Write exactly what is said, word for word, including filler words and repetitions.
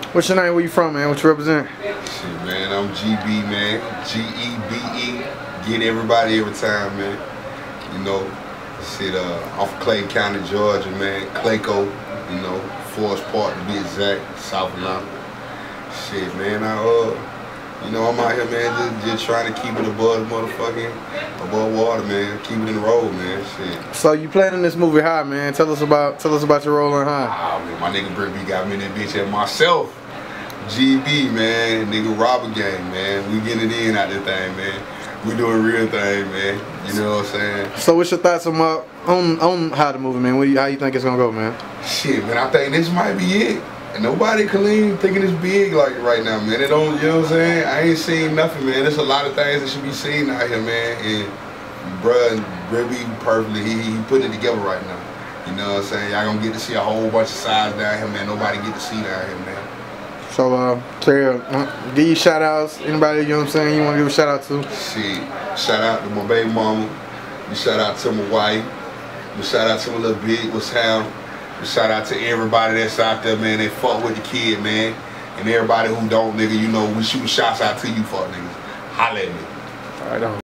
What's your name? Where you from, man? What you represent? Shit, man, I'm G B, man. G E B E. Get everybody every time, man. You know, shit, uh, I'm from Clayton County, Georgia, man. Clayco, you know, Forest Park to be exact, South Atlanta. Shit, man, I, uh, you know, I'm out here, man, just, just trying to keep it above motherfucking, above water, man. Keep it in the road, man, shit. So you playing in this movie High, man. Tell us about, tell us about your role in High. Ah, man, my nigga Brick B got me in that bitch and myself. G B, man, nigga Robber Gang, man. We getting it in out this thing, man. We doing real thing, man. You know what I'm saying? So what's your thoughts on my, on on how the movie, man? What you, how you think it's gonna go, man? Shit, man, I think this might be it. And nobody clean thinking it's big like right now, man. It don't, you know what I'm saying? I ain't seen nothing, man. There's a lot of things that should be seen out here, man. And bruh, Brick B perfectly, he, he putting it together right now. You know what I'm saying? Y'all gonna get to see a whole bunch of sides down here, man. Nobody get to see down here, man. So, uh, Terry, uh, give you shout outs. Anybody, you know what I'm saying, you want to give a shout out to? Shit. Shout out to my baby mama. You shout out to my wife. You shout out to my little big, what's how. You shout out to everybody that's out there, man. They fuck with the kid, man. And everybody who don't, nigga, you know, we shooting shots out to you fuck niggas. Holla at me. All right, on.